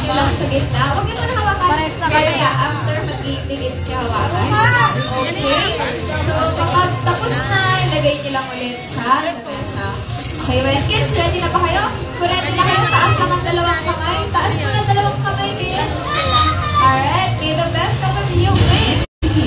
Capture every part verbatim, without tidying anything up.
nyo lang sa gitna. Huwag nyo muna hawakan. Kaya after mag-ibigin siya hawakan. Okay? So, kapag tapos na, ilagay nyo lang ulit sa lamesa. Okay, well, kids, ready na ba kayo? Kung ready na kayo, taas lang ang dalawang kamay. Taas mo na dalawang kamay din. Alright, may the best of you win.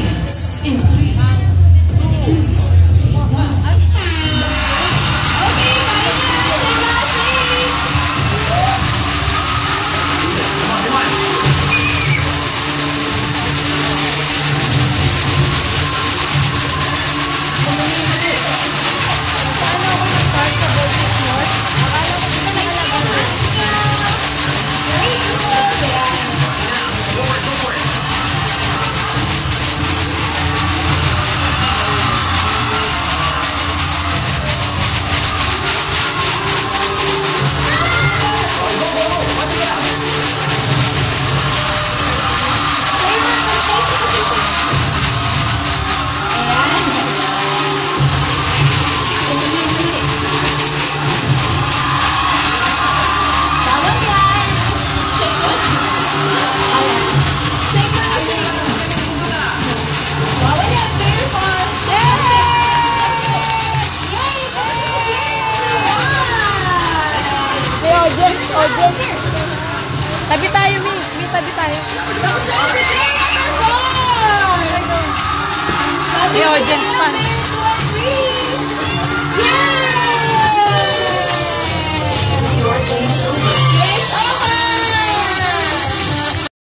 Tabi tayo, Mi. Mi, tabi tayo. Mi, audience.